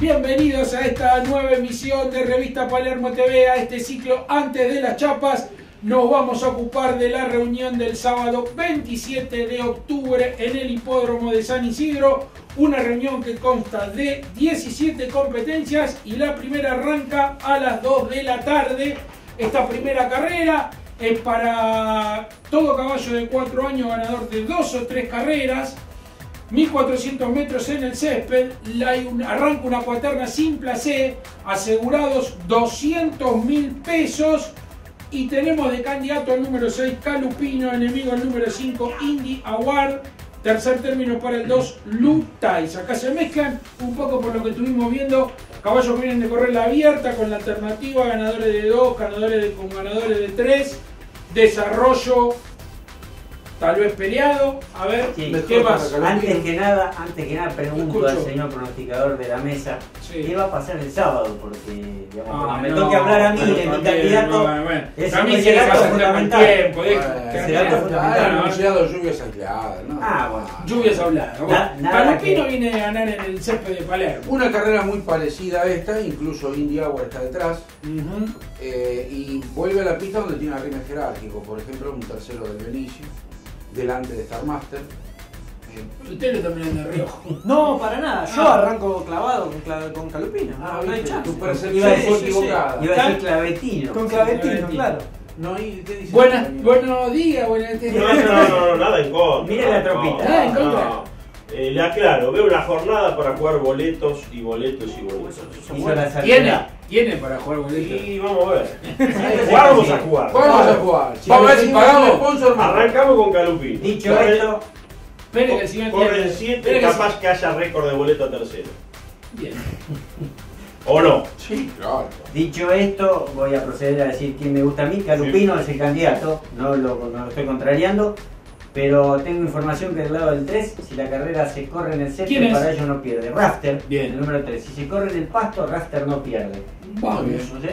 Bienvenidos a esta nueva emisión de Revista Palermo TV, a este ciclo antes de las chapas. Nos vamos a ocupar de la reunión del sábado 27 de octubre en el hipódromo de San Isidro. Una reunión que consta de 17 competencias y la primera arranca a las 2 de la tarde. Esta primera carrera es para todo caballo de 4 años ganador de 2 o 3 carreras. 1400 metros en el césped, arranca una cuaterna sin placé, asegurados 200.000 pesos. Y tenemos de candidato al número 6 Calupino, enemigo al número 5 Indy Award, tercer término para el 2 Lutais. Acá se mezclan un poco por lo que estuvimos viendo, caballos que vienen de correr la abierta con la alternativa, ganadores de 2, con ganadores de 3, desarrollo tal vez peleado. A ver, sí, ¿qué más? Antes que nada pregunto al señor pronosticador de la mesa, sí, ¿qué va a pasar el sábado? Porque digamos, me toque hablar a mí de mi candidato. Es ese dato fundamental. Ese dato fundamental. Anunciado lluvias aisladas, ¿no? Bueno. Lluvias habladas. Calupino viene a ganar en el césped de Palermo. Una carrera muy parecida a esta, incluso Indy Award está detrás. Y vuelve a la pista donde tiene un arrime jerárquico, por ejemplo, un tercero del Benicio, delante de Star Master. Usted lo también de Riojo. No, para nada. Yo arranco clavado con Calupino. No hay chance. Tu Iba percepción fue equivocada. Iba a decir clavetino. Con Clavetino, claro. No, ¿y qué dice? Buenos días, buenas tardes. No, nada en contra. Mira la tropita. Nada en contra. No. Le aclaro, veo una jornada para jugar boletos y boletos y boletos. Hizo la salida. ¿Tiene para jugar boletos? Y vamos a ver. Vamos a jugar. Vamos a jugar. Vamos a ver si pagamos sponsor más. Arrancamos con Calupino. Dicho esto, Espere que el señor corren 7, capaz que haya récord de boleto a tercero. Bien. ¿O no? Sí, claro. dicho esto, voy a proceder a decir quién me gusta a mí. Calupino es el candidato, no lo estoy contrariando. Pero tengo información que del lado del 3, si la carrera se corre en el césped, para ello no pierde. Rafter, bien, el número 3. Si se corre en el pasto, Rafter no pierde. Vamos.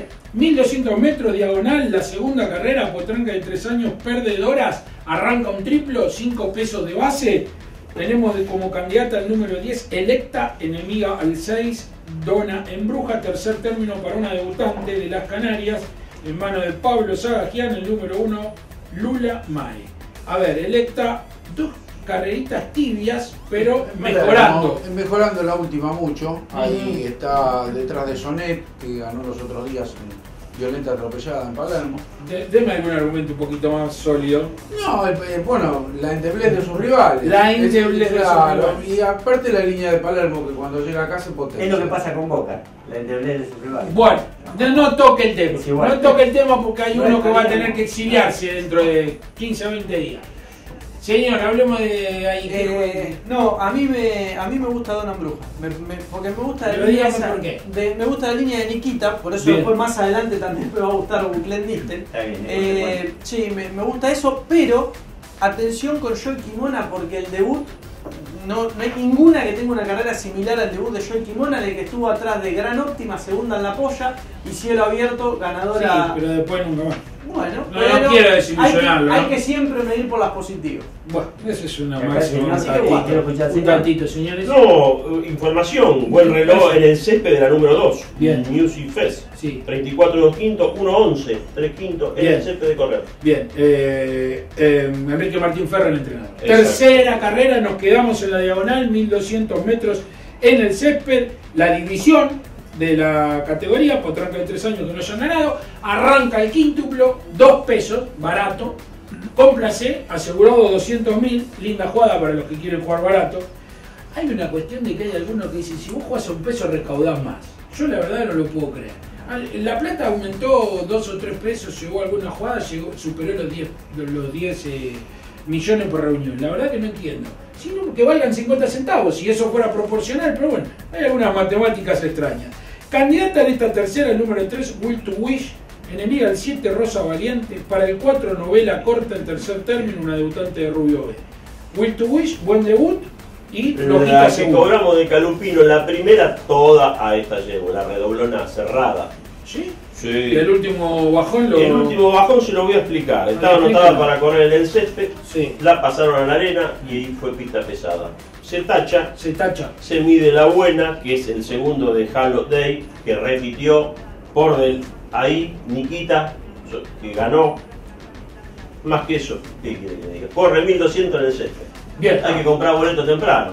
1200 metros diagonal, la segunda carrera, potranca de 3 años, perdedoras, arranca un triplo, 5 pesos de base. Tenemos como candidata el número 10, Electa, enemiga al 6, Dona Embruja, tercer término para una debutante de las Canarias, en manos de Pablo Sagajian, el número 1, Lula Mae. A ver, Electa, 2 carreritas tibias, pero mejorando. Mejorando la última mucho. Ahí está detrás de Sonet, que ganó los otros días en Violenta Atropellada en Palermo. Deme algún argumento un poquito más sólido. No, bueno, la endeblez de sus rivales. La endeblez de sus rivales. Y aparte la línea de Palermo, que cuando llega acá se potencia. Es lo que pasa con Boca, la endeblez de sus rivales. Bueno, no toque el tema. No toque el tema porque hay uno que va a tener que exiliarse dentro de 15 o 20 días. Señor, hablemos de ahí. No, a mí me gusta Dona Embruja. Porque me gusta la línea esa, me gusta la línea de Nikita, por eso bien, después más adelante también me va a gustar un Glendistel. Está bien. Sí, me gusta eso, pero atención con Joey Kimona porque el debut no hay ninguna que tenga una carrera similar al debut de Joey Kimona, de que estuvo atrás de Gran Óptima, segunda en la polla y cielo abierto, ganadora. Sí, pero después nunca más. Bueno, no quiero desilusionarlo. Hay que siempre medir por las positivas. Bueno, eso es una máxima. Un tantito, señores. No, información. Buen reloj en el césped de la número 2. Bien. Music Fest. Sí. 34 2 quintos, 1 11, 3 quintos en el césped de correr. Bien. Enrique Martín Ferro, el entrenador. Exacto. Tercera carrera, nos quedamos en la diagonal, 1200 metros en el césped. La división de la categoría, potranca de 3 años que no hayan ganado, arranca el quíntuplo, 2 pesos, barato, con placé, asegurado 200.000, linda jugada para los que quieren jugar barato. Hay una cuestión de que hay algunos que dicen, si vos jugás a un peso recaudás más. Yo la verdad no lo puedo creer. La plata aumentó 2 o 3 pesos, llegó a alguna jugada, superó los 10 millones por reunión. La verdad que no entiendo. Sino que valgan 50 centavos, si eso fuera proporcional, pero bueno, hay algunas matemáticas extrañas. Candidata en esta tercera, el número 3, Will to Wish, enemiga del 7, Rosa Valiente, para el 4, Novela Corta, en tercer término, una debutante de Rubio B. Will to Wish, buen debut, y la que cobramos de Calupino, la primera, toda a esta llevo, la redoblona cerrada. ¿Sí? Sí. Y el último bajón El último bajón se lo voy a explicar. Estaba anotada para correr en el césped, Sí. la pasaron a la arena y ahí fue pista pesada. Se tacha, Se tacha. se mide la buena, que es el segundo de Halo Day, que repitió por ahí Nikita, que ganó. Más que eso, ¿qué quiere que diga? Corre 1200 en el césped. Bien. Hay que comprar boleto temprano.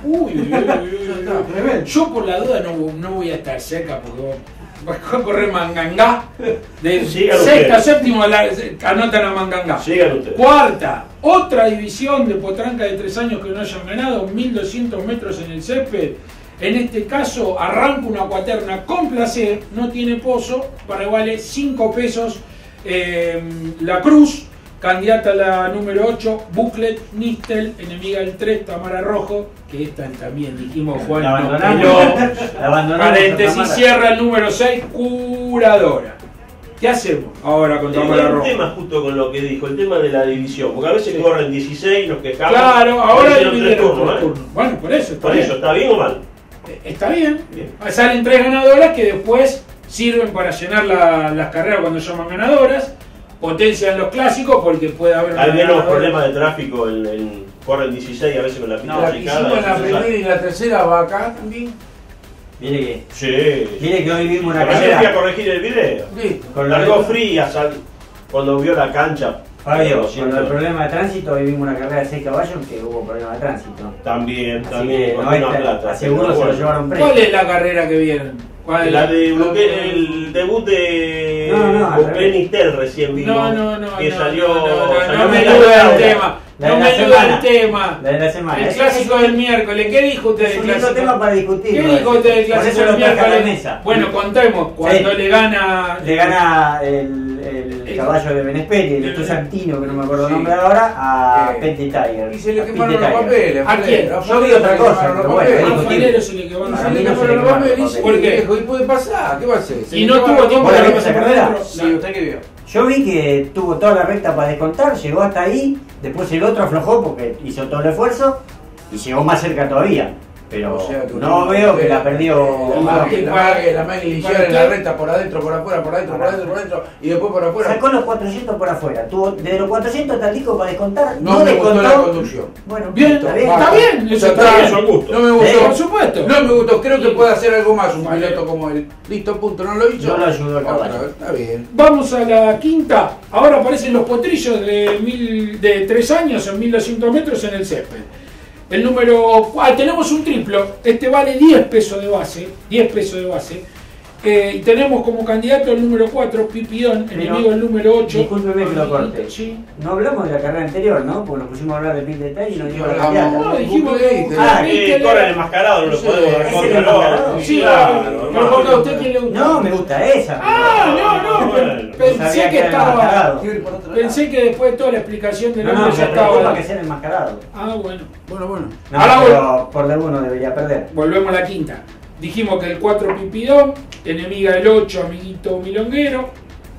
Yo por la duda no voy a estar cerca porque voy a correr Mangangá. De Sigan sexta, ustedes. séptima anotan a Mangangá. Sigan ustedes. Cuarta, otra división de potranca de 3 años que no hayan ganado, 1200 metros en el césped. En este caso arranca una cuaterna con placer, no tiene pozo, para vale 5 pesos. La Cruz, candidata a la número 8, Buclet, Nistel, enemiga del 3, Tamara Rojo, que esta también dijimos Juan La no abandonamos. peló. La abandonamos. Paréntesis, Tamara. cierra el número 6, Curadora. ¿Qué hacemos ahora con Tengo Tamara un Rojo? tema justo con lo que dijo, el tema de la división, porque a veces Sí. corren 16, nos quejamos. Claro, ahora hicieron dividieron 3 turnos, por turno. Bueno, por eso está Por bien. eso, ¿está bien o mal? Está bien. Bien. Salen 3 ganadoras que después sirven para llenar las carreras cuando llaman ganadoras. Potencian los clásicos porque puede haber una Hay menos ganadora. problemas de tráfico corren 16 a veces con la pista La que achicada, hicimos en la eso se sabe. primera y la tercera va acá también. Mire que, Sí. mire que hoy vimos una Recién fui a carrera. corregir el video. Listo. Con Largó lo- fría cuando vio la cancha. Fabio, Lo con siento. el problema de tránsito, hoy vimos una carrera de 6 caballos que hubo problema de tránsito. También, Así también, que con no, una plata. aseguro Pero se lo bueno. llevaron preso. ¿Cuál es la carrera que vieron? ¿Cuál es La de el debut de No, al revés. Nistel recién vino. No, que salió. no salió me la ayuda carrera. el tema. La No de me la ayuda semana. el tema. La de la semana. El Ese clásico del miércoles. ¿Qué dijo usted es del un lindo clásico? tema para discutir. ¿Qué ¿no? dijo usted del Por clásico eso del lo traje a la miércoles? mesa. Bueno, contemos. Cuando Sí. le gana. Le gana el caballo de Benesperi, el Esto Santino, que no me acuerdo el Sí. nombre ahora, a Eh, Petty Tiger. Y se le A quemaron Petty los Tiger. papeles. ¿A quién? Yo vi otra cosa, pero bueno, A discutible. Falero se le quedó Y la se A mí le no se quemaron le los quemaron papeles. los ¿Y ¿Por qué? viejo? ¿Y puede pasar? ¿Qué va a hacer? Se Y le no quemaron tuvo los tiempo ¿Vos la de viste esa carrera? Sí, ¿usted qué vio? Yo vi que tuvo toda la recta para descontar, llegó hasta ahí, después el otro aflojó porque hizo todo el esfuerzo y llegó más cerca todavía. Pero O sea, que no una- veo que la perdió. La máquina inicial en la recta por adentro, por afuera, por adentro, por adentro, por adentro y después por afuera. Sacó los 400 por afuera. Tuvo desde los 400 hasta el disco para descontar. No me gustó la descontó. conducción. Bueno, Bien, está bien. está bien. Eso Ya está está, bien. eso al gusto. No me Sí. gustó. Por supuesto. No me gustó, creo que Sí. puede hacer algo más un Vale. piloto como él. Listo, punto, no lo hizo. No lo ayudó el Otra caballo. vez, está bien. Vamos a la quinta. Ahora aparecen los potrillos de 3 años en 1200 metros en el césped. El número. Tenemos un triplo. Este vale 10 pesos de base. 10 pesos de base. Y tenemos como candidato el número 4, Pipidón, enemigo el número 8. Discúlpeme que lo corte. Sí. No hablamos de la carrera anterior, ¿no? Porque nos pusimos a hablar de Pit Detail y nos dijo la hablamos. candidata. No, dijimos que. Ah, Corren enmascarados, no lo Sí, podemos ese ver es contra el el otro. enmascarado. Sí, Claro, pero hermano. porque a usted quién le gusta. No, me gusta esa. No, Bueno, pensé sabía que era estaba. enmascarado. Pensé que después de toda la explicación del No, hombre no, ya me preocupa estaba. que sea enmascarado. Ah, bueno. Bueno. No, Ahora pero por de uno debería perder. Volvemos a la quinta. Dijimos que el 4 Pipidón, enemiga del 8, amiguito milonguero,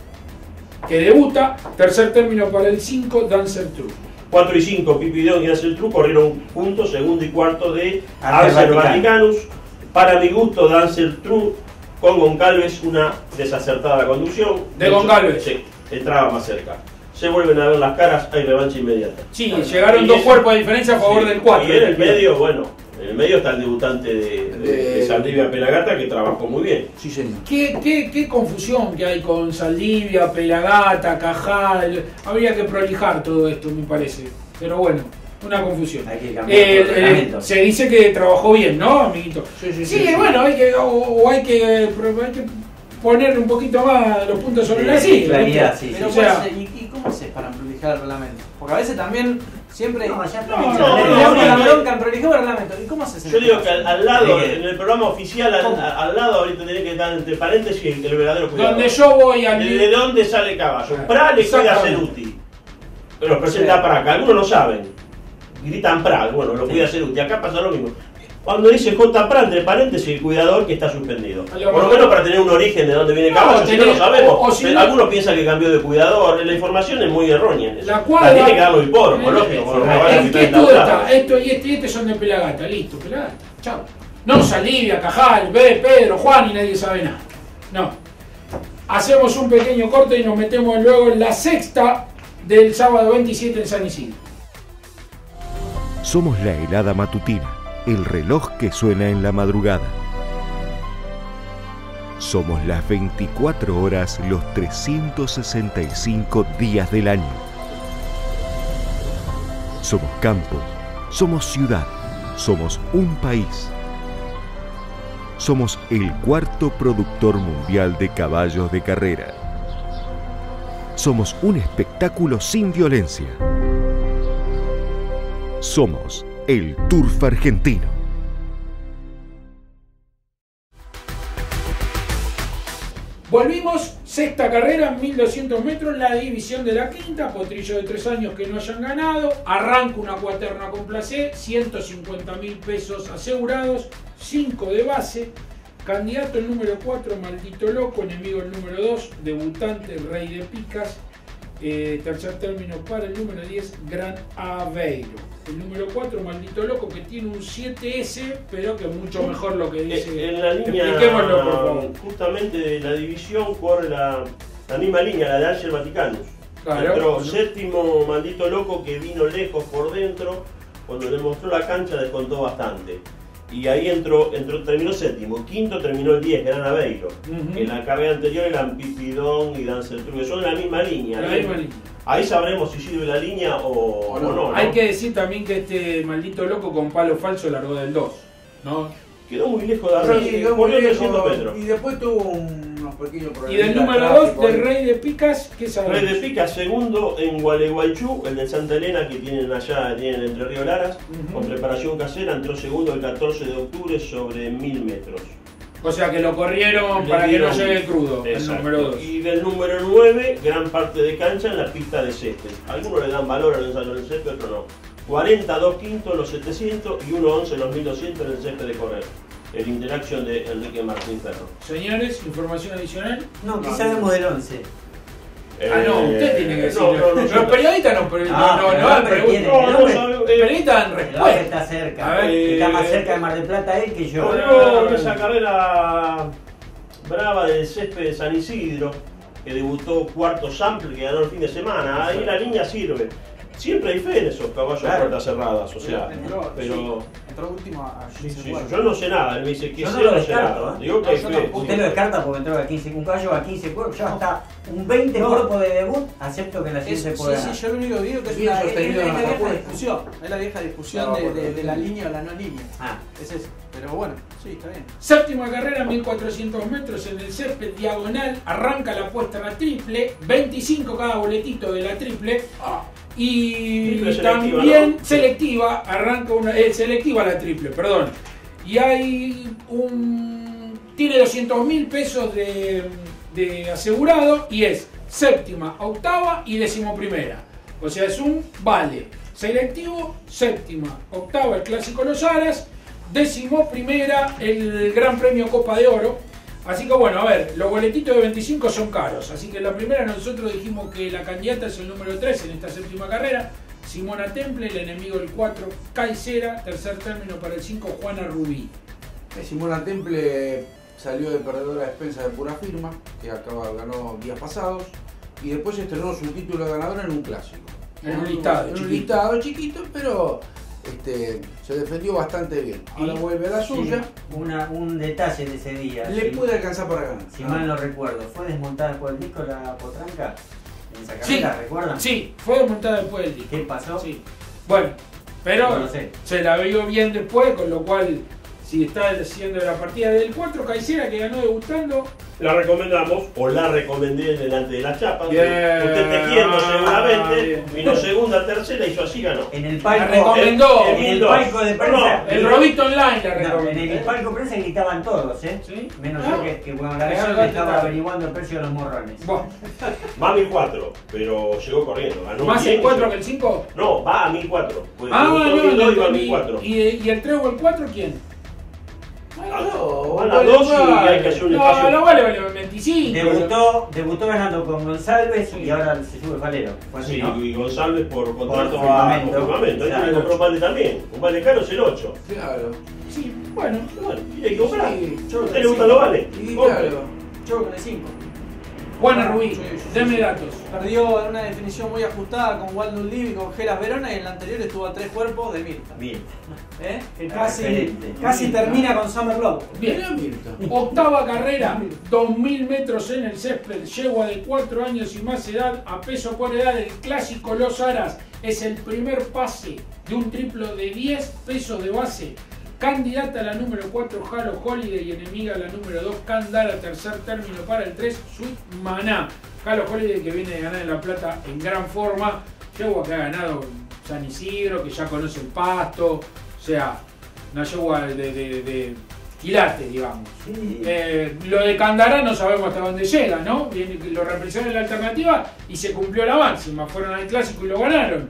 que debuta. Tercer término para el 5, Dancer True. 4 y 5, Pipidón y Ansel True corrieron juntos, segundo y cuarto de Ansel Ansel Vaticanus. Vaticanus. Para mi gusto, de Ansel True con Goncalves, una desacertada conducción. De Goncalves. Sí, entraba más cerca. Se vuelven a ver las caras, hay revancha inmediata. Sí, llegaron Y dos ese- cuerpos de diferencia a favor Sí, del 4. Y en el medio, bueno, en el medio está el debutante de De- Saldivia Pelagata que trabajó muy bien. Sí, señor. ¿Qué confusión que hay con Saldivia, Pelagata, Cajal? Habría que prolijar todo esto, me parece. Pero bueno, una confusión. Hay que cambiar el reglamento. Se dice que trabajó bien, ¿no, amiguito? Sí. Bueno, hay que, o hay que poner un poquito más los puntos sobre la silla. claridad, ¿viste? sí, Pero O sea, ¿cuál es- ¿y cómo haces para prolijar el reglamento? Porque a veces también siempre No, ya No, le no, damos la no. bronca en prolijar el reglamento. ¿Y cómo haces? en Yo este digo que caso? al lado, Sí. en el programa oficial, ¿Cómo? al lado ahorita tiene que estar entre paréntesis el verdadero cuidado. donde yo voy a ¿De dónde sale caballo? Ah, Pra le cuida a exactamente. Ceruti. Los presenta Pra, que algunos no saben. Gritan Pra, bueno, lo cuida Ceruti. Acá pasa lo mismo. Cuando dice J. Pra, entre paréntesis, el cuidador que está suspendido. A lo Por lo mejor- menos para tener un origen de dónde viene el No, caballo, si no tener- lo sabemos. o si Pero no- algunos piensan que cambió de cuidador. La información es muy errónea en eso. La cuadra. tiene que darlo hipódromo, lógico. Con los caballos ¿En que qué están estudio tablados. está? Esto y este son de Pelagata. Listo, Pelagata. Chao. No Saldivia, Cajal, Pedro, Juan y nadie sabe nada. No. Hacemos un pequeño corte y nos metemos luego en la sexta del sábado 27 en San Isidro. Somos la helada matutina, el reloj que suena en la madrugada. Somos las 24 horas, los 365 días del año. Somos campo, somos ciudad, somos un país. Somos el cuarto productor mundial de caballos de carrera. Somos un espectáculo sin violencia. Somos el Turf argentino. Volvimos, sexta carrera, 1200 metros, la división de la quinta, potrillo de 3 años que no hayan ganado, arranca una cuaterna con placé, 150.000 pesos asegurados, 5 de base, candidato el número 4, Maldito Loco, enemigo el número 2, debutante, Rey de Picas, tercer término para el número 10, Gran Aveiro. El número 4, Maldito Loco, que tiene un 7S, pero que es mucho mejor lo que dice. En la línea, expliquémoslo, por favor. Justamente de la división corre la misma línea, la de Ángel Vaticanus. Claro. Entró séptimo Maldito Loco, que vino lejos por dentro. Cuando le mostró la cancha descontó bastante. Y ahí terminó séptimo. Quinto terminó el 10, Gran Aveiro. En la carrera anterior eran Pipidón y Danceltrue. Son de la misma línea. Ahí sabremos si sirve la línea o no. Hay que decir también que este Maldito Loco con palo falso largó del 2, ¿no? Quedó muy lejos de arranque, quedó muy lejos, 300 metros. y después tuvo unos pequeños problemas. Y del número 2, del Rey de Picas, ¿qué sabemos? Rey de Picas, segundo en Gualeguaychú, el de Santa Elena que tienen allá, tienen Entre Río Laras, con preparación casera, entró segundo el 14 de octubre sobre 1000 metros. O sea que lo corrieron para que no llegue crudo, el número 2. Y del número 9, gran parte de cancha en la pista de césped. Algunos le dan valor al ensayo del césped, otros no. 42 quintos en los 700 y 1.11 en los 1200 en el césped de correr. El Interaction de Enrique Martín Ferro. Señores, información adicional. No, ¿qué sabemos del 11? No, usted tiene que decirlo. No, los periodistas no el periodistas dan respuesta. Está cerca. A ver, está más cerca de Mar del Plata él que yo. Corrió esa carrera brava del césped de San Isidro, que debutó cuarto sample, que ganó el fin de semana. Ahí la línea sirve. Siempre hay fe en esos caballos a puertas cerradas, o sea, pero... Entró último a 15 Sí, yo no sé nada, él me dice que yo sé, no lo sé descarto, nada. Digo que hay fe. Usted lo descarta porque entró a 15, un caballo a 15 cuerpos, ya está un 20 cuerpos de debut, acepto que la siguiente puede ganar. Sí, yo lo único que digo que es Bien una sostenido en las vieja apuestas. discusión. Es la vieja discusión de la línea o la no línea. Es eso. Pero bueno, sí, está bien. Séptima carrera, 1400 metros en el césped diagonal. Arranca la apuesta a la triple. 25 cada boletito de la triple. Y Triple selectiva, también ¿no? selectiva, arranca una. Selectiva la triple, perdón. Y hay tiene 200.000 pesos de asegurado y es séptima, octava y decimoprimera. O sea, es un vale. Selectivo, séptima, octava el Clásico Los Aras, decimoprimera el Gran Premio Copa de Oro. Así que bueno, a ver, los boletitos de 25 son caros. Así que la primera nosotros dijimos que la candidata es el número 3 en esta séptima carrera. Simona Temple, el enemigo del 4, Caicera, tercer término para el 5, Juana Rubí. Simona Temple salió de perdedora a expensa de Pura Firma, que ganó días pasados, y después estrenó su título de ganadora en un clásico. En un listado, en un listado chiquito, pero se defendió bastante bien. Ahora vuelve a la suya. Un detalle de ese día. Le puede alcanzar para ganar. Si mal no recuerdo, ¿fue desmontada por el disco la potranca? En esa carrera, ¿recuerdan? Sí, fue desmontada después del disco. ¿Qué pasó? Sí. Bueno, pero no lo sé. Se la vio bien después, con lo cual, si está haciendo la partida del 4, Caicera, que ganó debutando. La recomendamos, o la recomendé delante de las chapas. Bien. Usted tejiendo seguramente, Bien. vino segunda, tercera, hizo así, ganó. En el La palco, recomendó. en el palco de prensa. El Robito Online la No, recomendó. en el palco de prensa gritaban todos, ¿eh? ¿Sí? Menos Ah. yo que cuando la Eso ganaron no te estaba trae. averiguando el precio de los morrones. Bueno, Va a 1004, pero llegó corriendo. Ganó ¿más bien, el 4 llegó- que el 5? No, va a 1004. Pues Ah, debutó no, 1002 y va a entendí. 1004. ¿Y el 3 o el 4 quién? Van a 2 y hay que hacer un espacio. No vale 25. Debutó ganando con González y ahora se sube Falero. Fue así, Sí, ¿no? y González por contrato Por a firmamento. firmamento. Ahí Claro. le compró un vale también. Un vale caro es el 8. Claro. Sí, bueno. Bueno, tiene que comprar. Sí, ¿A usted le gustan los vales? Y Compre. claro. Yo con el 5. Juana Rubí, Sí, sí, deme sí. datos. Perdió en una definición muy ajustada con Waldo Liv y con Geras Verona, y en la anterior estuvo a 3 cuerpos de Mirta. Bien. Que Excelente. casi termina con Summer Love. Bien. Octava carrera, 2000 metros en el césped, yegua de 4 años y más edad, a peso por edad, el clásico Los Aras. Es el primer pase de un triplo de 10 pesos de base. Candidata a la número 4, Halo Holiday, y enemiga a la número 2, Candara, tercer término para el 3, Sweet Maná. Halo Holiday, que viene de ganar en La Plata en gran forma, yegua que ha ganado San Isidro, que ya conoce el pasto, o sea, una yegua de quilate, digamos. Sí. Lo de Candara no sabemos hasta dónde llega, ¿no? Lo representan en la alternativa y se cumplió la máxima, fueron al clásico y lo ganaron.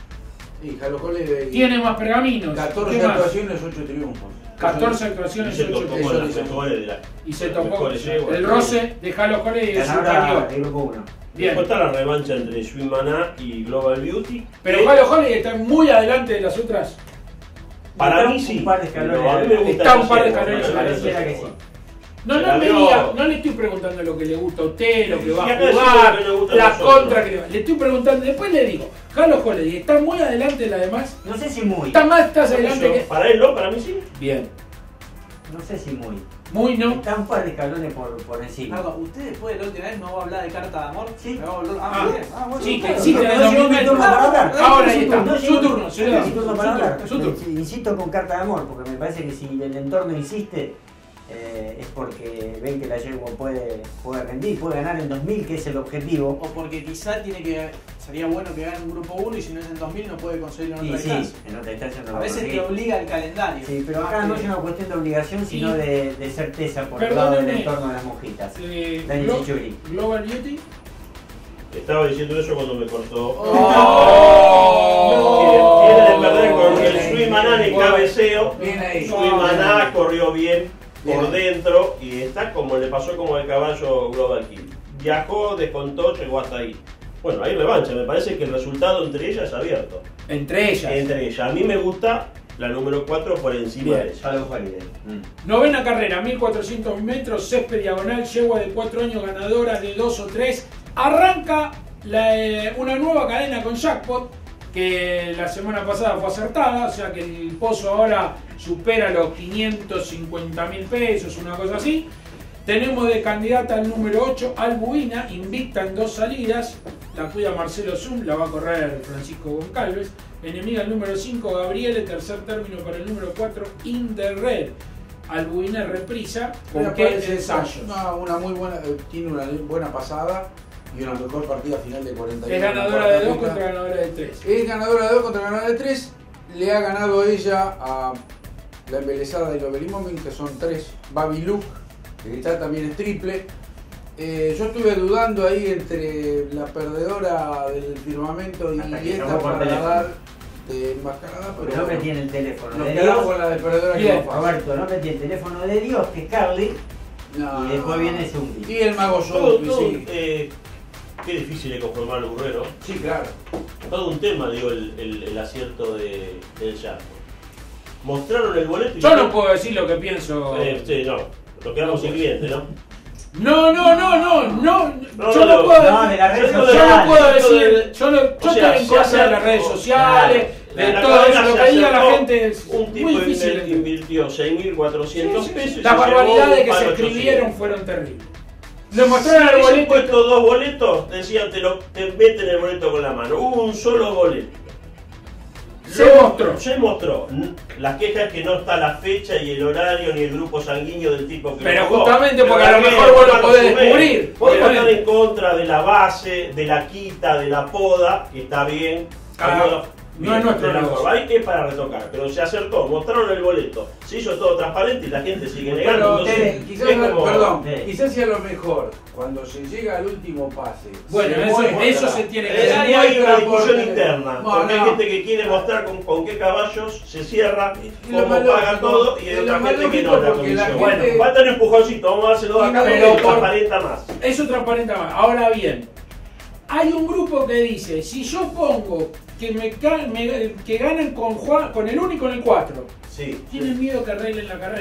Y Halo Holiday Tiene más pergaminos. 14 ¿Qué más? actuaciones, 8 triunfos. 14 Y actuaciones, se 8 tocó con triunfos. las mejores de la. Y se tocó mejores yeguas. el roce de Halo Holiday de Ganadora superior. del grupo 1. Bien. Después está la revancha entre Sweet Maná y Global Beauty. Pero que Halo Holiday está muy adelante de las otras. para Está mí un sí. par de escalones. Pero a mí me gusta Está un par de esa escalones yegua, pareciera que sí. No, Se no la me vio. diga, no le estoy preguntando lo que le gusta a usted, lo que va Sí, a acá decimos jugar, lo que le gusta a la nosotros. contra que le va. Le estoy preguntando, después le digo, Halo Holiday está muy adelante de la demás. No sé si muy. Estás adelante que. Para él no, para mí sí. Bien. No sé si muy. Muy no. Está un par de escalones por encima. Perdón, ¿usted después de la última vez no va a hablar de carta de amor? Sí. Me va a volver- Ah, bien. Bueno, sí, que claro. sí, No, que no en llegó mi 2020. turno para hablar. Ahora ahí está. No Su llegó- turno, no ciudadano. llegó mi turno para hablar. Su turno. Insisto con carta de amor, porque me parece que si el entorno insiste, es porque ven que la yegua puede rendir, puede ganar en 2000, que es el objetivo. O porque quizá sería bueno que gane un grupo 1 y si no es en 2000 no puede conseguirlo en Y otra sí, instancia. en otra instancia no lo A veces te conseguí. obliga el calendario. Sí, pero Más acá no que- es una cuestión de obligación, sino Y- de certeza por el lado del Perdóneme. entorno de las monjitas. Dani Glo- Chichuri. Global Beauty. Estaba diciendo eso cuando me cortó. Oh. Tiene de perder con el Sweet Maná en el cabeceo. Bien ahí. Sweet Maná corrió bien por Bien. dentro y está como le pasó como el caballo Global Kill. Viajó, descontó, llegó hasta ahí. Bueno, hay revancha, me parece que el resultado entre ellas es abierto. Entre ellas. Entre ellas. A mí me gusta la número 4 por encima Bien. de ella. Halo Holiday. Novena carrera, 1400 metros, césped diagonal, yegua de 4 años, ganadora de 2 o 3. Arranca una nueva cadena con jackpot, que la semana pasada fue acertada, o sea que el pozo ahora supera los 550.000 pesos, una cosa así. Tenemos de candidata al número 8, Albuina, invicta en 2 salidas, la cuida Marcelo Zum, la va a correr Francisco Goncalves. Enemiga al número 5, Gabriele, tercer término para el número 4, In the Red. Albuina reprisa, Me ¿con qué parece ensayos? una muy buena, tiene una buena pasada y una mejor partida final de 41. Es ganadora de 2 contra ganadora de 3. Es ganadora de 2 contra ganadora de 3. Le ha ganado ella a la embelesada de Lovelimomin, que son 3. Baby Luke, que está también es triple. Yo estuve dudando ahí entre la perdedora del firmamento y Hasta que esta llamó por para teléfono. dar de enmascarada, Porque pero no me tiene el teléfono nos de quedamos Dios. con la de perdedora que Bien, no fácil. Roberto, no me tiene el teléfono de Dios, que es Carly. No, Y después viene Zumbi. Y el mago Todo, Zumbi, todo, sí. qué difícil es conformar el burrero. Sí, claro. Todo un tema, digo, el acierto del Jackpot. Mostraron el boleto y Yo no puedo decir lo que pienso. Sí, no. Nos quedamos sin cliente, ¿no? No, No, yo no puedo no, de las redes yo no sociales. puedo decir, yo O sea, estoy en se contra de las acercó, redes sociales, claro. de La todo cadena eso, lo se que diga la acercó, gente es un tipo muy difícil. invirtió 6.400 pesos y Las se barbaridades llevó que un se palo escribieron 800. fueron terribles. Le mostraron el Si hubiesen boleto. puesto 2 boletos, decían te meten el boleto con la mano. Hubo un solo boleto. Se mostró. La queja es que no está la fecha y el horario ni el grupo sanguíneo del tipo que Pero lo jugó. justamente porque Pero a lo también mejor vos lo Juan podés Sumé. descubrir. Podemos estar obviamente. en contra de la base, de la quita, de la poda, que está bien. No es nuestro de la negocio. forma. Hay que para retocar, pero se acertó, mostraron el boleto, se hizo todo transparente y la gente sigue negando. Pero Entonces, quizás, es como- perdón, Sí. quizás sea lo mejor cuando se llega al último pase. Bueno, se eso muestra- se tiene que Ahí hacer. hay una muestra discusión por- interna, No, porque hay no. gente que quiere mostrar con qué caballos se cierra, Y lo cómo más paga lógico, todo, y hay es lo otra más gente que lógico no la porque la comisión. gente- Bueno, falta un empujoncito, vamos a dárselo acá, Pero pero por- transparenta más. Eso transparenta más. Ahora bien, hay un grupo que dice, si yo pongo que que ganen con el 1 y con el 4, Sí. tienen miedo que arreglen la carrera.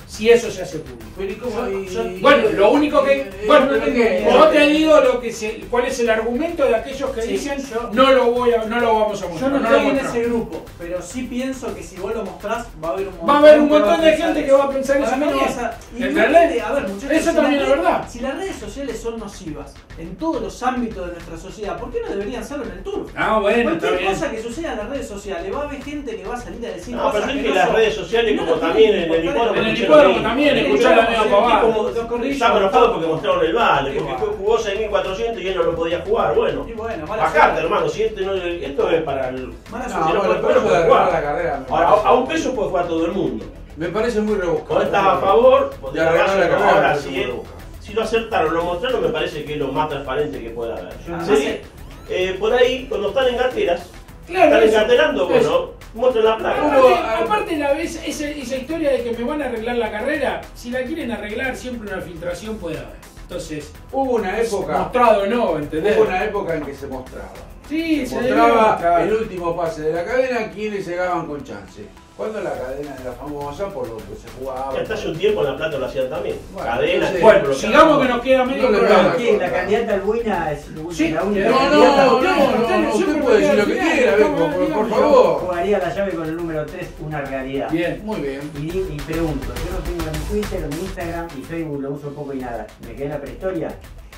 si eso se hace público. Pero ¿y cómo? Bueno, lo único que... Bueno, ¿qué? yo te digo cuál es el argumento de aquellos que dicen no lo vamos a mostrar. Yo no lo estoy en mostramos. ese grupo, pero sí pienso que si vos lo mostrás va a haber un montón, Va a haber un montón de gente que va a pensar eso Para mí no también. vas a- y ¿Entendés? a ver, muchachos, Eso si también las es verdad. Si las redes sociales son nocivas en todos los ámbitos de nuestra sociedad, ¿por qué no deberían serlo en el turf? Ah, bueno, está Cualquier bien. cosa que suceda en las redes sociales, va a haber gente que va a salir a decir No, cosas pero es que que no las son. redes sociales, No como nos también tienen en que el importar. hipódromo. En el hipódromo también, escuchá la misma pavada. Estaba enojado porque mostraron el vale, Qué porque va. jugó 6.400 y él no lo podía jugar. Bueno, Y bueno, mala bajate, suerte. hermano, si esto es para el. Mala No, suerte. no bueno, puede- pero eso no de puede arreglar jugar. la carrera me A parece- un peso puede jugar todo el mundo. Me parece muy rebuscado. Cuando estás a favor, De podés arreglar hacerlo. la carrera me Ahora, parece muy rebuscado. si lo acertaron, lo mostraron, me parece que es lo más transparente que pueda haber. Yo no Sí, por ahí, cuando están en gateras, Claro, están eso. encartelando, Eso. bueno, muestren la placa. Aparte la vez, esa historia de que me van a arreglar la carrera, si la quieren arreglar, siempre una filtración puede haber. Entonces, Hubo una época, mostrado o no, ¿entendés? hubo una época en que se mostraba. Sí, Se se debe mostraba mostrar. el último pase de la cadena, quienes llegaban con chance. Cuando la cadena era famosa por lo que se jugaba. Y hasta hace un tiempo en La Plata lo hacían también. Bueno, Cadenas. entonces- Bueno, sigamos que nos queda medio No le programa. veo ¿Qué? ¿La candidata Albuina es Sí. la única No, candidata? usted puede decir lo que quiera, Beco, por Yo favor. jugaría la llave con el número 3, una realidad. Bien. Muy bien. Y pregunto, yo no tengo ni Twitter, ni Instagram, y Facebook lo uso poco y nada. ¿Me quedé en la prehistoria?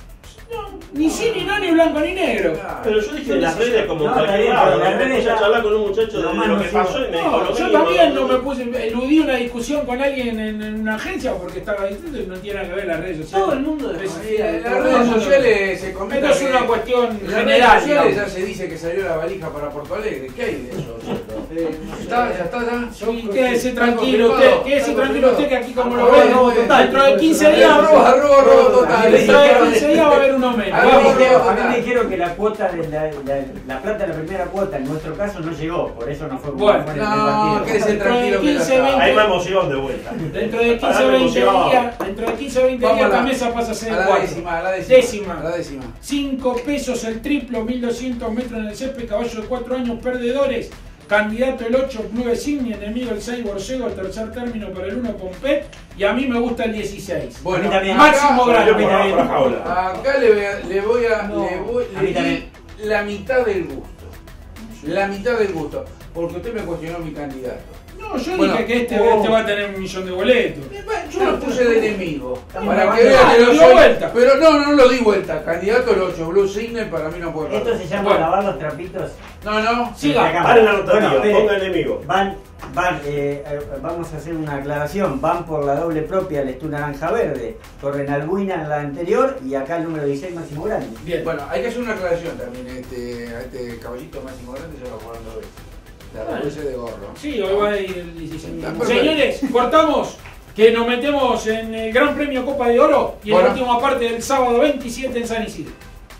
Ni sí, ni no, ni blanco, ni negro. Pero yo dije en las redes como en No, cualquier está bien, lado. pero las Me redes puse a ya- charlar con un muchacho lo de más lo que nocivo. pasó y me dijo No, lo yo mismo. también no me puse, eludí una discusión con alguien en una agencia porque estaba distinto y no tiene nada que ver las redes sociales. Todo el mundo Es- desconfía de Las todo. redes sociales se comenta Esto es que- una cuestión en las general, redes sociales digamos. ya se dice que salió la valija para Porto Alegre. ¿Qué hay de eso? Está, ¿Ya está ya? Sí, quédese tranquilo confirmado, usted, quédese está tranquilo confirmado. usted que aquí como lo Arroba, ve, arroba, total. dentro de 15 Redes días, sociales, arroba total. dentro de 15 días va a haber uno menos. A mí, Vamos. a mí me dijeron que la cuota de la plata de la primera cuota en nuestro caso no llegó, por eso no fue como Bueno, fue en el No, partido. quédese tranquilo que ya 15, está. 20. Hay más emoción de vuelta. Dentro de 15 Pará, 20 emocionado. días, dentro de 15 20 Vamos días a la- esta mesa pasa a ser A la 4. décima, a la Décima. A la décima. 5 pesos el triplo, 1200 metros en el césped, caballo de 4 años, perdedores. Candidato el 8, Blue Signia, enemigo el 6, Borcego, el tercer término para el 1, Pompet. Y a mí me gusta el 16. Bueno, A mí también. Máximo acá- grande. Yo por la jaula. Acá le voy a No, a mí le también. di la mitad del gusto. La mitad del gusto. Porque usted me cuestionó mi candidato. No, yo Bueno, dije que este va a tener 1 millón de boletos. Yo lo puse de enemigo. Estamos Para que grabando. vea que no Dio soy. vuelta. Pero no lo di vuelta. Candidato el 8, Blue Signer para mí no puede Esto perder. se llama Bueno. lavar los trapitos. No. Siga. Paren la rotativa, espere. ponga enemigo. Vamos a hacer una aclaración. Van por la doble propia del Estú Naranja Verde. Corren Albuina en la anterior y acá el número 16 Máximo Grande. Bien. Bueno, hay que hacer una aclaración también. A este caballito Máximo Grande se va jugando hoy. La regrese de gorro. Sí, hoy va a ir el 16. Está perfecto. Señores, cortamos. Que nos metemos en el Gran Premio Copa de Oro y en Bueno. la última parte del sábado 27 en San Isidro.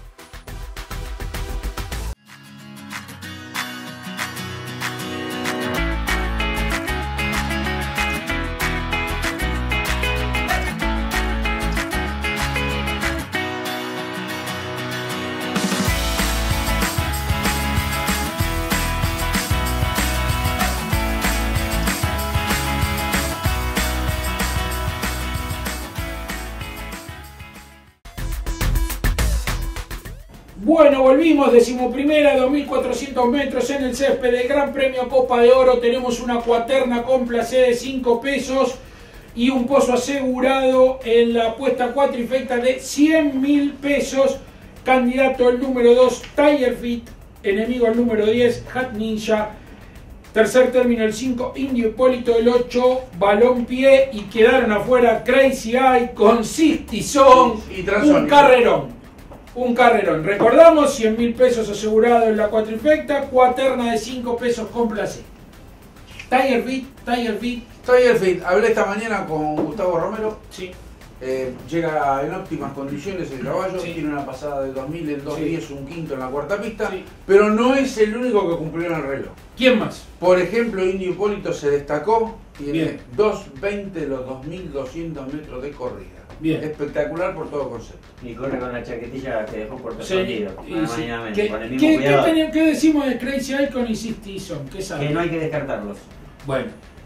Bueno, volvimos, 11ª, 2400 metros en el césped del Gran Premio Copa de Oro. Tenemos una cuaterna con placé de 5 pesos y un pozo asegurado en la apuesta cuatrifecta de 100.000 pesos. Candidato el número 2, Tiger Fit. Enemigo el número 10, Hat Ninja. Tercer término el 5, Indio Hipólito el 8, Balón Pie. Y quedaron afuera Crazy Eye con Sistison. Y Transónico. Un carrerón. Un carrerón. Recordamos, 100.000 pesos asegurado en la cuatrifecta, cuaterna de 5 pesos con placé. Tiger Fit. Tiger Fit, hablé esta mañana con Gustavo Romero. Sí. Llega en óptimas condiciones el caballo, Sí. tiene una pasada de 2000 en 2.10, un quinto en la cuarta pista, Sí. pero no es el único que cumplió en el reloj. ¿Quién más? Por ejemplo, Indio Hipólito se destacó, tiene Bien. 2.20 los 2.200 metros de corrida. Bien. Espectacular por todo concepto. Y corre con la chaquetilla que dejó por Sí, escondido. y Nada más sí. y nada menos, ¿Qué, con el mismo qué- cuidado. qué decimos de Crazy Eye con Sistison? ¿Qué sabe? Que no hay que descartarlos. Bueno,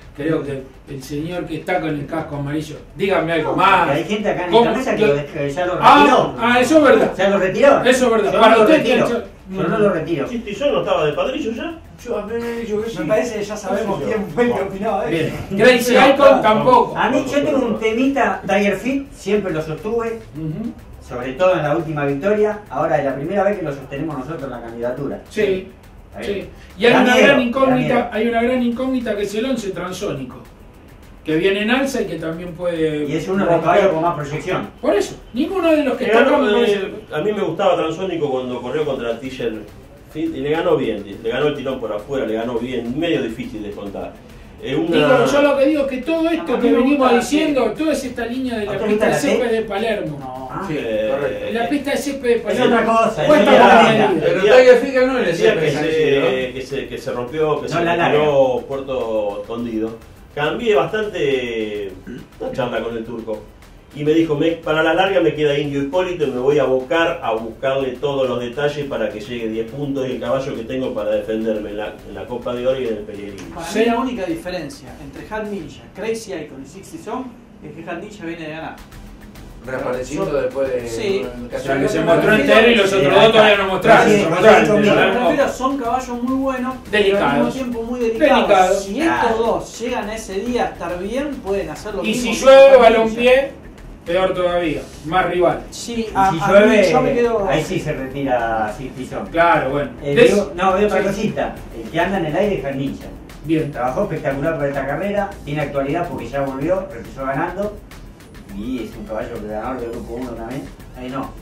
creo que el señor que está con el casco amarillo, dígame algo Porque más. hay gente acá en ¿Cómo? esta mesa que ya lo retiró. Eso es verdad. ¿Ya lo retiró? Eso es verdad. Yo Para no lo usted retiro. que Yo no lo retiro. ¿Yo no estaba de padrillo ya? Yo a mí me dijo que sí. Me parece que ya sabemos quién fue el que opinaba de eso. Bien. Crazy Icon tampoco. A mí yo tengo un temita Tiger Fit, siempre lo sostuve, Ujú. sobre todo en la última victoria. Ahora es la primera vez que lo sostenemos nosotros en la candidatura. Sí. Está Sí. bien. Y hay Da una miedo, gran da incógnita, miedo. hay una gran incógnita que es el 11 transónico, que viene en alza y que también puede. Y es uno de los caballos con más proyección. Por eso, ninguno de los que Le está acá ganó, me parece. a mí me gustaba Transónico cuando corrió contra Tiger Fit y le ganó bien, le ganó el tirón por afuera, le ganó bien, medio difícil de contar. Digo, yo lo que digo es que todo esto A mí que me venimos gusta, diciendo, toda es esta línea de ¿A la usted pista de gusta la césped T? de Palermo. No. Ah, Sí, correcto. La pista de césped de Es Palermo. otra cosa, cuesta es para otra medir. onda. Pero Tiger Fit ganó en el Decía CP San Isidro. que se rompió, que No, se la retiró Puerto Escondido. Cambié bastante una charla con el turco. Y me dijo, para la larga me queda Indio Hipólito y me voy a abocar a buscarle todos los detalles para que llegue 10 puntos y el caballo que tengo para defenderme en la Copa de Oro y en el Pellegrini. Para Sí. mí la única diferencia entre Hat Ninja, Crazy Icon y 60 Song es que Hat Ninja viene de ganar. Reapareciendo después de. Sí. O sea, que se mostró entero y los otros dos todavía no mostraron. Sí, Se sí, mostraron sí, entero. Me refiero, son caballos muy buenos, pero al Delicados. mismo tiempo muy delicados. Delicados. Si Claro. estos dos llegan a ese día a estar bien, pueden hacer lo Y mismo. si que llueve Hat Ninja. balompié, peor todavía. Más rival. Sí, Y a si mí llueve, yo me quedo. ahí sí se retira Cistizón. Claro, bueno. No, hay otra cosita. El que anda en el aire es Jardinilla. Bien. Trabajó espectacular para esta carrera, tiene actualidad porque ya volvió, empezó ganando. Y es un caballo ganador del grupo 1 también. Ahí no,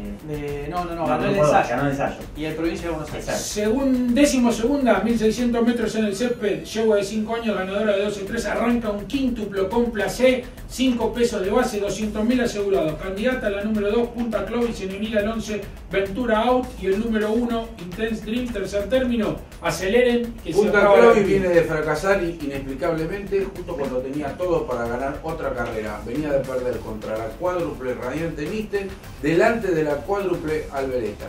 Ganó el grupo dos, ensayo. ganó el ensayo. Y el provincia de Buenos Aires. Exacto. Décimo segunda, 1600 metros en el césped, yegua de 5 años, ganadora de 12-3, arranca un quíntuplo con placé, 5 pesos de base, 200.000 asegurados. Candidata a la número 2, Punta Clovis, enemiga el 11, Ventura Out y el número 1, Intense Dream, tercer término. Aceleren, que se Punta acaba Clovis la- viene de fracasar inexplicablemente justo cuando tenía todo para ganar otra carrera. Venía de perder contra la cuádruple Radiante Nisten, delante de la cuádruple Albereta.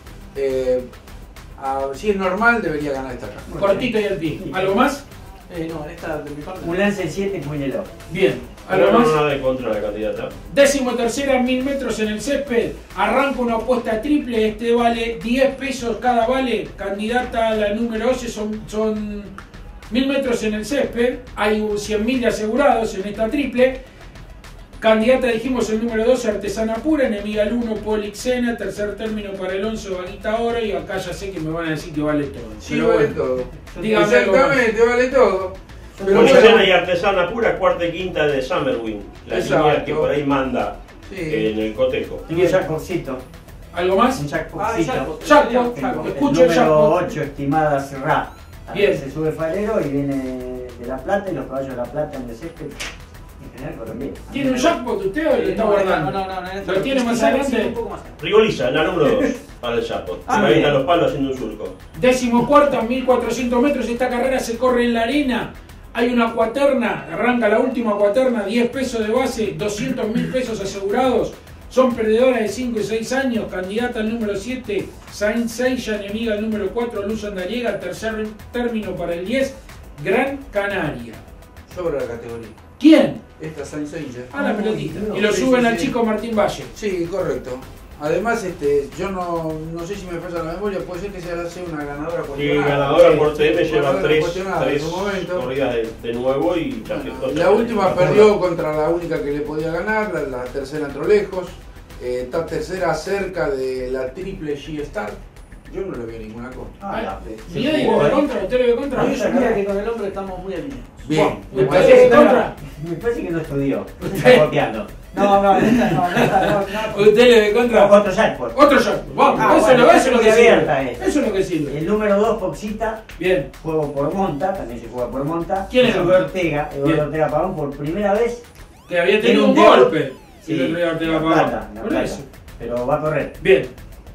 Si es normal, debería ganar esta carrera. Cortito y al pie. ¿Algo más? No, en esta de mi parte. Un lance 7 es muy helado. Bien. Pero ¿Algo no más? nada en contra de la candidata. 13ª, 1000 metros en el césped. Arranca una apuesta triple. Este vale 10 pesos cada vale. Candidata a la número 11 son 1000 metros en el césped. Hay 100.000 de asegurados en esta triple. Candidata, dijimos, el número 12, Artesana Pura. Enemiga el 1, Polixena. Tercer término para el 11, Vaguita Oro. Y acá ya sé que me van a decir que vale todo. Sí, Pero vale bueno, todo. dígame algo más. Exactamente, vale todo. Pero Policena bueno, y Artesana Pura, cuarta y quinta de Summerwin. La Exacto. línea que por ahí manda sí. en el cotejo. Tiene un jackpotcito. ¿Algo más? Un Ah, jackpotcito. Jackpot. Jackpot. Jackpot. Escucho el número jackpot. 8, estimada Serrat. Bien. Se sube Falero y viene de La Plata y los caballos de La Plata en el césped. En general corren bien. ¿Tiene un jackpot usted o lo está guardando? No. ¿Lo tiene más Quizá adelante? un poco más. Rigoliza, en la número 2 para el jackpot. Ah, Se va a ir bien. a los palos haciendo un surco. 14ª, 1400 metros. Esta carrera se corre en la arena. Hay una cuaterna, arranca la última cuaterna, 10 pesos de base, 200.000 pesos asegurados. Son perdedoras de 5 y 6 años. Candidata al número 7, Saint Seiya, enemiga al número 4, Luz Andariega. Tercer término para el 10, Gran Canaria. sobre la categoría. ¿Quién? Esta Saint Seiya. A la pelotita. no, Y lo sí, suben sí, al sí. chico Martín Valle. Sí, correcto. Además, yo no sé si me falla la memoria, puede ser que sea una ganadora Y cuestionada. ganadora Sí, por TM lleva ganadora 3 cuestionada en su momento. corridas de nuevo y ya Bueno, que- la última perdió contra la única que le podía ganar, la tercera entró lejos, está tercera cerca de la triple G-Star. Yo no le veo ninguna cosa. Ah, ¿Y yo digo de contra? ¿Usted le ve contra? Ah, Yo mira que con el hombre estamos muy alineados. Bien, ¿Me me parece parece que contra? Me parece que no estudió. Está copiando. No, esta no. ¿Usted le ve contra? Otro jackpot. Otro jackpot. Vamos, Ah, eso, bueno, eso es lo que muy sirve. abierta esta. Eso es lo que sirve. El número 2, Foxita, Bien. juego por monta, también se juega por monta. ¿Quién es? Eduardo Ortega, Bien. Eduardo Ortega Pavón por primera vez. Que había Tiene tenido un un dedo. golpe. Sí, Y el otro día Ortega La Pavón. Plata, La Por Plata. eso. Pero va a correr. Bien.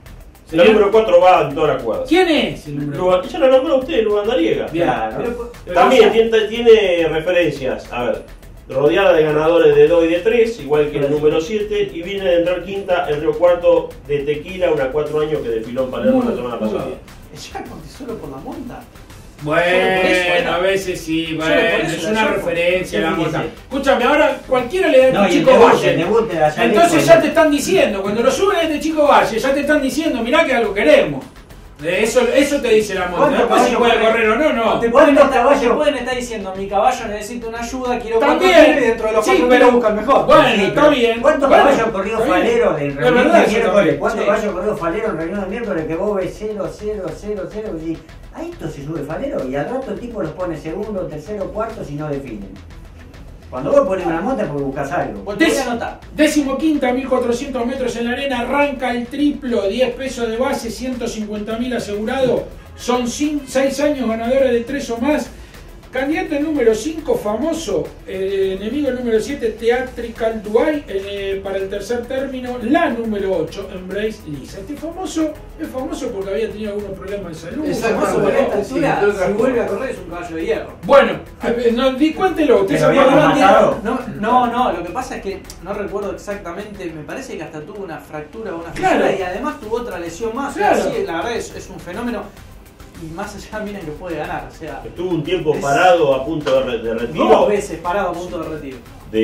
La Señor, número 4 va en toda la cuadra. ¿Quién es el número? Lugan- ya lo nombró usted, Lugandariega. Bien. Claro. También tiene referencias. A ver, rodeada de ganadores de 2 y de 3, igual que el número 7, y viene de entrar quinta el Río Cuarto de Tequila, una 4 años que desfiló en Palermo Muy la semana muy pasada. bien. ¿El jackpot es solo por la monta? Bueno, a veces sí, bueno, es una referencia la mota. Sí. Escúchame, ahora cualquiera le da No, este y el Chico debut, Valle. el debut de la Yale Entonces fue- ya te están diciendo, cuando lo suben a este Chico Valle, ya te están diciendo, mirá que algo queremos. Eso te dice la mota. ¿Cuántos Después si caballos puede correr o no, no. Te ¿Cuántos pueden, caballos? te pueden estar diciendo, mi caballo necesita una ayuda, quiero 4 También. kilos y dentro de los Sí, 4 pero- kilos buscan mejor. Bueno, Sí, está pero bien. ¿Cuántos Bueno, caballos corrió está bien. Falero en Es reunión verdad de eso miércoles? también. ¿Cuántos Sí. caballos corrió Falero en reunión de miércoles que vos ves 0, 0, 0, 0? Y a esto se sube Falero y al rato el tipo los pone segundo, tercero, cuarto si no definen. Cuando vos pones una monta es porque buscas algo. Pues te voy a anotar. 15ª, 1400 metros en la arena, arranca el triplo, 10 pesos de base, 150.000 asegurado. Son 6 años ganadores de 3 o más. Candidato número 5, famoso. Enemigo número 7, Theatrical Duay. Para el tercer término, la número 8, Embrace Lisa. Este famoso es famoso porque había tenido algunos problemas de salud. Exacto. Famoso por esta Sí, altura, entre otras si vuelve a cosas. correr es un caballo de hierro. Bueno, cuéntelo. Usted Pero se habíamos acuerda de- matado. No, lo que pasa es que no recuerdo exactamente, me parece que hasta tuvo una fractura o una Claro. fisura y además tuvo otra lesión más. Claro. O sea, sí, la verdad es un fenómeno y más allá miren que puede ganar. O sea, Estuvo un tiempo Es- parado a punto de dos retiro veces parado a punto de retiro.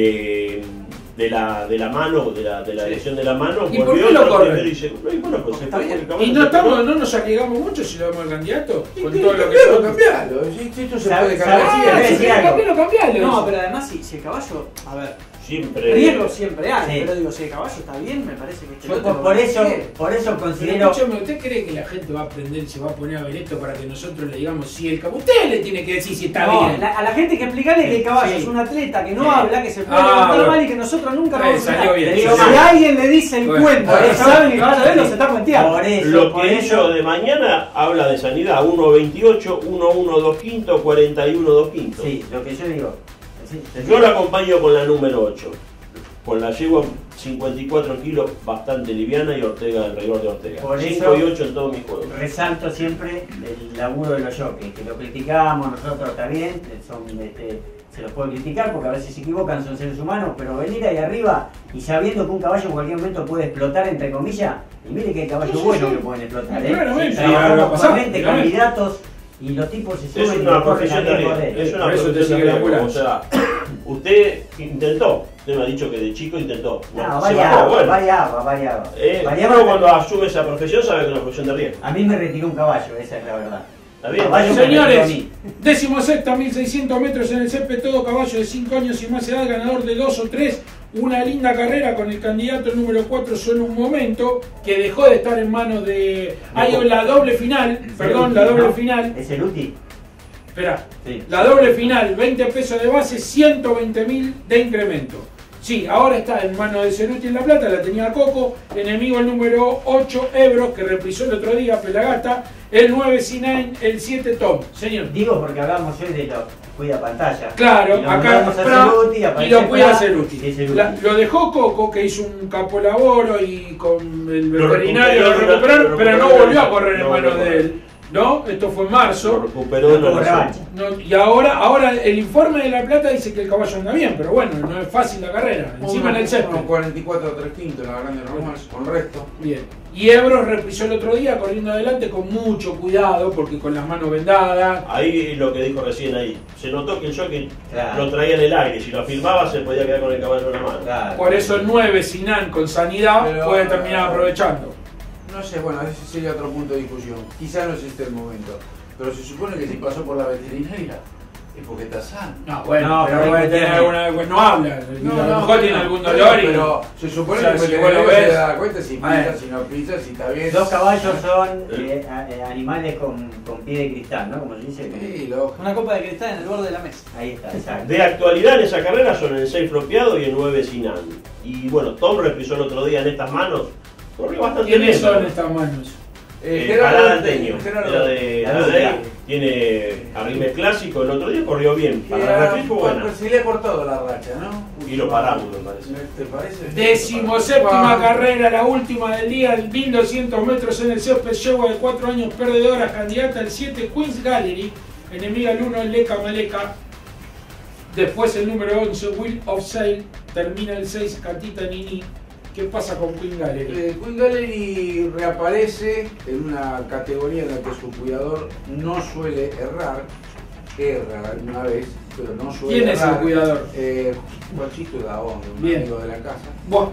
de la mano, de la Sí. lesión de la mano. ¿Y por volvió qué lo otro corren? primero y segundo, y bueno, pues se Está fue bien. porque el caballo Y se no nos arriesgamos mucho si lo vamos al candidato. Y Con tiene todo que lo que cambiarlo, son. cambiarlo. Esto se ¿Sabe- puede sabe- cambiar. Ah, Te voy a si decir quiere algo. cambiarlo, cambialo. No, pero además si el caballo, a ver, siempre. riesgo siempre hay, Sí. pero digo, si el caballo está bien, me parece que este Yo lote lo por va a eso, hacer. por eso Pero considero. escúchame, ¿usted cree que la gente va a aprender, se va a poner a ver esto para que nosotros le digamos si el caballo? Usted le tiene que decir si está No, bien. a la gente hay que explicarle que el caballo Sí. es un atleta que no Sí. habla, que se puede Ah, levantar bueno. mal y que nosotros nunca lo vamos a Salió hacer. bien. Te digo Si más. alguien le dice el Bueno, cuento, por que eso. saben que el caballo de él, lo se está cuenteando. Por eso, Lo por que eso. hizo de mañana habla de sanidad. 1.28, 1.1 quintos, 41 quintos. Sí, lo que yo digo. Sí, Yo la acompaño con la número 8. Con la yegua 54 kilos, bastante liviana y Ortega alrededor de Ortega. Por 5 eso- y 8 en todos mis juegos. Resalto siempre el laburo de los jockeys, que lo criticamos, nosotros está bien, se los puede criticar porque a veces se equivocan, son seres humanos, pero venir ahí arriba y sabiendo que un caballo en cualquier momento puede explotar, entre comillas, y mire que hay caballos Sí, buenos sí. que pueden explotar, Claramente, Trabajamos ahí va a pasar, actualmente claramente. candidatos y los tipos se Es suben y una corren profesión al de riesgo riesgo. de Es él. una Por eso te profesión de sigue riesgo. laburando. O sea, usted intentó. Usted me ha dicho que de chico intentó. No, se variaba, bajó, bueno. variaba. Variaba, Uno cuando asume esa profesión sabe que es una profesión de riesgo. a mí me retiró un caballo, esa es la verdad. ¿Está bien? Caballo me retiró a Señores, mí. 16ª, 1600 metros en el césped, todo caballo de 5 años y más edad, ganador de 2 o 3. Una linda carrera con el candidato número 4 solo un momento, que dejó de estar en manos de... Hay la doble final, perdón, la doble final. ¿Es el UTI? Espera, Sí. la doble final, 20 pesos de base, 120.000 de incremento. Sí, ahora está en manos de Ceruti en La Plata, la tenía Coco. Enemigo el número 8, Ebro, que reprisó el otro día, Pelagata. El 9, Sinain, el 7, Tom. Señor. Digo porque hablamos hoy de los cuida pantalla. Claro, Y lo acá mandamos a Fra, Ceruti, y aparece lo cuida Fra, Ceruti. y es Ceruti. Lo dejó Coco, que hizo un capolaboro y con el Lo veterinario lo recuperó, recuperaron, lo pero no recuperó, volvió a correr en no manos volvió a de él. ¿No? Esto fue en marzo. Lo recuperó No en la tuvo razón. revancha. No, y ahora el informe de La Plata dice que el caballo anda bien, pero bueno, no es fácil la carrera. Encima en el césped. 44 3 quintos, la grande normal, con resto. Bien. Y Ebro reprisó el otro día corriendo adelante con mucho cuidado, porque con las manos vendadas. Ahí lo que dijo recién ahí. Se notó que el jockey Claro. lo traía en el aire. Si lo afirmaba se podía quedar con el caballo en la mano. Claro. Por eso el 9, Sinan, con sanidad, Pero- puede terminar aprovechando. No sé, bueno, ese sería otro punto de discusión. Quizá no es este el momento. Pero se supone que si pasó por la veterinaria es porque está sano. No, bueno, No, pero pero puede hay que tener tener- alguna, pues no habla. a lo mejor tiene algún dolor y. Pero se supone o sea, que si el vos lo veterinario ves- se da cuenta si Bueno. pisa, si no pisa, si está bien. Los caballos son animales con pie de cristal, ¿no? Como se dice. Sí, lógico. Una copa de cristal en el borde de la mesa. Ahí está, exacto. De actualidad en esa carrera son el 6 flopeado y el 9 Sinan. Y bueno, Tom reprisó el otro día en estas manos. Corrió bastante bien. ¿Quiénes son ¿no? estas manos? Gerardo Anteño, Gerardo. era de La la Dulce. Dei, tiene arrime clásico, el otro día corrió bien, para la refri fue buena. Se le por todo la racha, ¿no? Y lo paramos, me parece. ¿Te parece? 17ª carrera, la última del día, 1200 metros en el césped, yegua de 4 años perdedora, candidata al 7, Queen's Gallery, enemiga el 1, Leca Maleca. Después el número 11, Will of Sail, termina el 6, Catita Nini. ¿Qué pasa con Queen Gallery? Queen Gallery reaparece en una categoría en la que su cuidador no suele errar. Erra alguna vez, pero no suele ¿Quién errar. es el cuidador? Guachito Daón, un Bien. amigo de la casa. Bueno,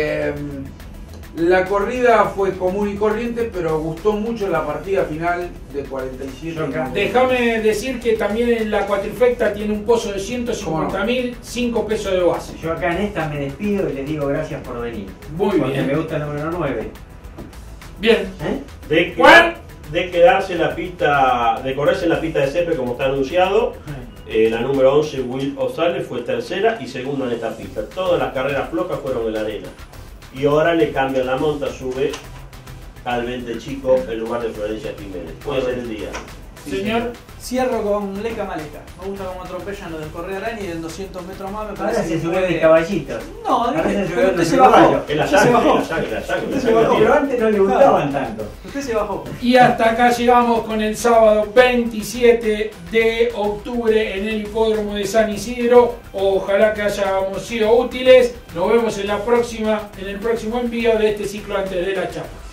La corrida fue común y corriente, pero gustó mucho la partida final de 47 minutos. déjame decir que también en la cuatrifecta tiene un pozo de 150.000, 5 pesos de base. Yo acá en esta me despido y les digo gracias por venir. Muy Porque bien. me gusta el número 9. Bien. ¿Eh? De quedarse en la pista, de correrse en la pista de césped como está anunciado, la número 11 Will O'Sullivan fue tercera y segunda en esta pista. Todas las carreras flojas fueron en la arena. Y ahora le cambian la monta, sube al 20 Chico en lugar de Florencia Jiménez. Puede ser el día. Señor, Cierro con Leca Maleca. Me gusta cómo atropellan los del Correa Arana y del 200 metros más me parece. Ahora se que subió puede- de caballitos. No, Ahora se pero subió de usted se uruguayo. bajó. Es la Usted se sangre, bajó. la sangre, la sangre. Usted se bajó. Pero antes no le gustaban tanto. Usted se bajó. y hasta acá llegamos con el sábado 27 de octubre en el hipódromo de San Isidro. Ojalá que hayamos sido útiles. Nos vemos en el próximo envío de este ciclo antes de la chapa.